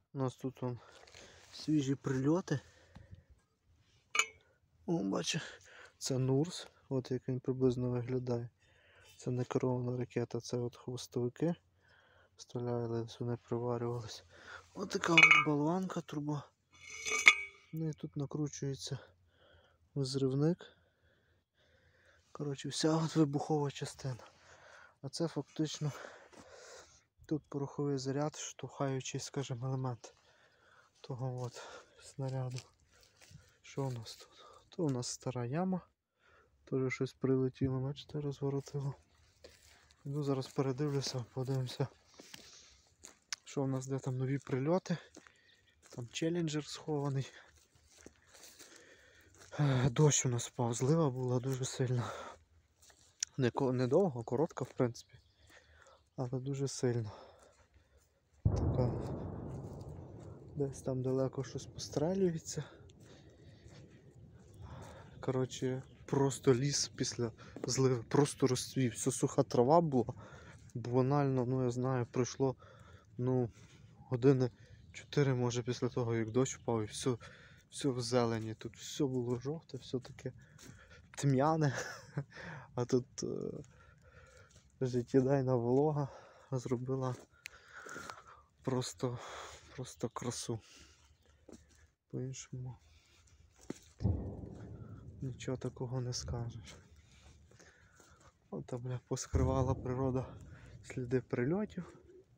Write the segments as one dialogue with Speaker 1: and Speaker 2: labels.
Speaker 1: У нас тут вон свіжі прильоти. О, бачу, це Нурс, от як він приблизно виглядає. Це не керована ракета, це от хвостовики. Стріляли, вони приварювалися. Ось така от болванка, труба. Ну і тут накручується взривник. Коротше, вся от вибухова частина. А це фактично тут пороховий заряд, штовхаючий, скажімо, елемент того от снаряду. Що у нас тут? То у нас стара яма. Теж щось прилетіло, бачите, розворотило. Іду зараз передивлюся, подивимося, що у нас, де там нові прильоти. Там челленджер схований. Дощ у нас впав, злива була дуже сильна. Недовго, коротка в принципі, але дуже сильно. Така. Десь там далеко щось пострелюється. Коротше, просто ліс після зливи просто розцвів. Все суха трава була. Банально, ну я знаю, пройшло години 4 може після того, як дощ впав, і все в зелені. Тут все було жовте, все таке тьмяне. А тут життєдайна волога зробила просто красу. По-іншому нічого такого не скажеш. От, бля, поскривала природа сліди прильотів.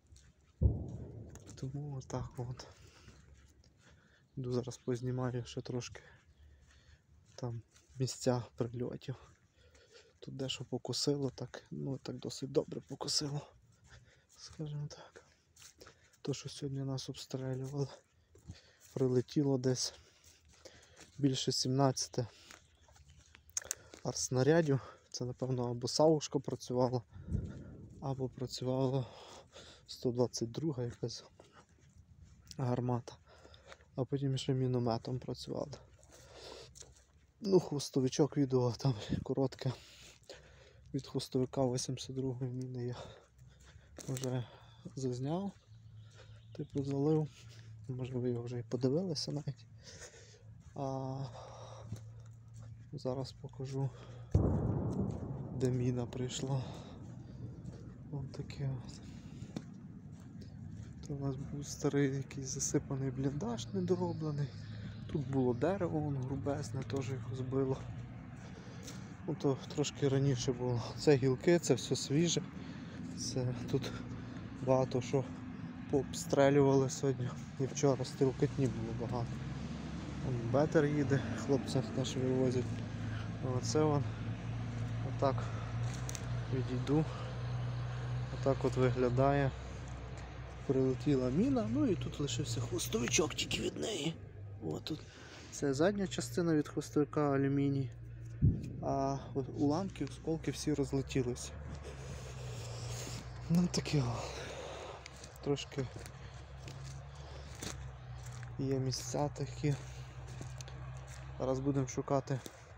Speaker 1: Тому отак от. Йду зараз познімаю ще трошки там місця прильотів. Тут дещо покосило, так, ну так досить добре покосило, скажімо так. То, що сьогодні нас обстрілювали, прилетіло десь більше 17 артснарядів. Це, напевно, або САУшка працювала, або працювала 122 якась гармата. А потім ще мінометом працювали. Ну, хвостовичок відео там коротке. Від хвостовика 82-ї міни я вже зазняв. Типу залив. Може ви його вже і подивилися навіть. А зараз покажу, де міна прийшла. Ось таке от. Тут у нас був старий якийсь засипаний бліндаж недороблений. Тут було дерево, воно грубезне, теж його збило. Ну то трошки раніше було. Це гілки, це все свіже. Це тут багато що пообстрелювали сьогодні. І вчора стрілкотні було багато. Вон бетер їде, хлопці наші вивозять. Оце вон. Отак відійду. Отак от виглядає. Прилетіла міна, ну і тут лишився хвостовичок тільки від неї. От тут. Це задня частина від хвостовика, алюміній. А уламки, осколки всі розлетілися. Ну таке. Трошки є місця такі. Зараз будемо шукати.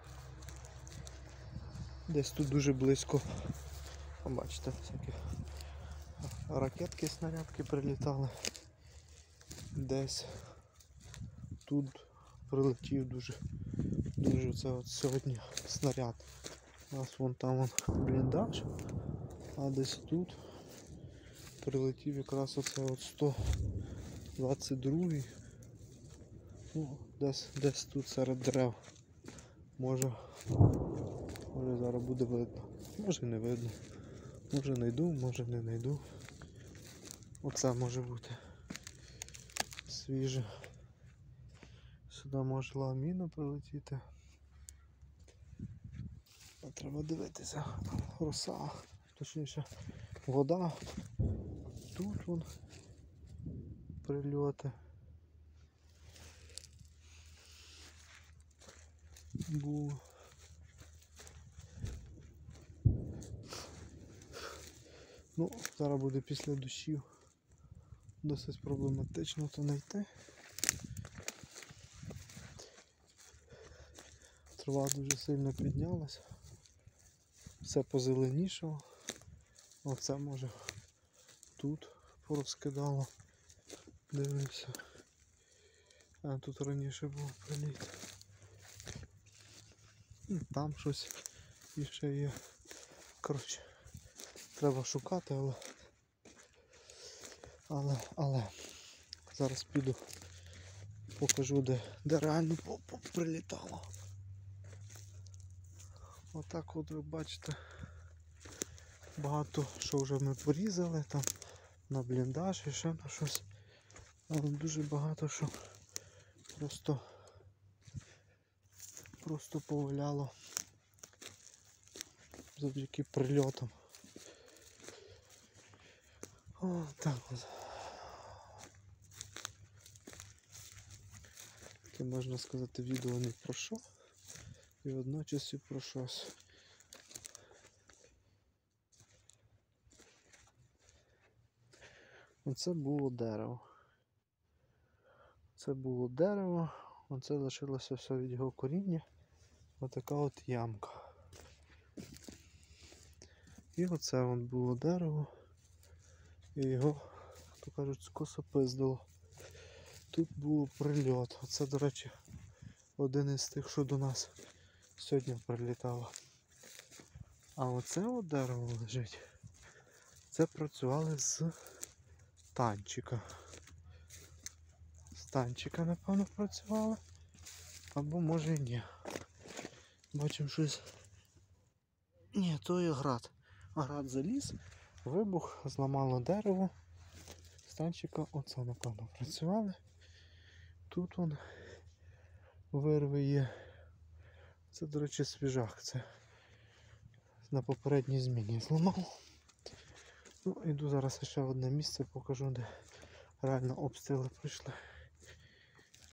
Speaker 1: Десь тут дуже близько. Бачите, всякі ракетки, снарядки прилітали. Десь тут прилетів дуже це от сьогодні снаряд. У нас вон там бліндаж, а десь тут прилетів якраз оце от 122-й. Ну, десь тут серед дерев. Може зараз буде видно. Може не видно. Може знайду, може не знайду. Оце може бути свіже. Сюди може міна прилетіти. А треба дивитися. Роса, точніше вода. Тут вон прильоти. Було. Ну, зараз буде після дощів. Досить проблематично то знайти. Трава дуже сильно піднялася. Все позеленішало. Оце може тут порозкидало. Дивився. А тут раніше був приліт. І там щось іще є. Коротше, треба шукати, але зараз піду, покажу, де реально прилітало. Отак от ви бачите, багато що вже ми порізали там на бліндаж і ще на щось. Але дуже багато що просто поваляло завдяки прильотам. О, так от. Це, можна сказати, відео не про що і водночас і про щось. Оце було дерево. Це було дерево, оце лишилося все від його коріння. Отака от ямка. І оце вон було дерево. І його, то кажуть, скосопиздило. Тут був прильот. Оце, до речі, один із тих, що до нас сьогодні прилітало. А оце от дерево лежить. Це працювали з танчика. З танчика, напевно, працювали. Або може і ні. Бачимо щось. Ні, то є град. Град заліз, вибух, зламало дерево. З танчика оце, напевно, працювали. Тут вон вирви є. Це, до речі, свіжак. Це на попередній зміні зламав. Ну, іду зараз ще в одне місце, покажу, де реально обстріли прийшли.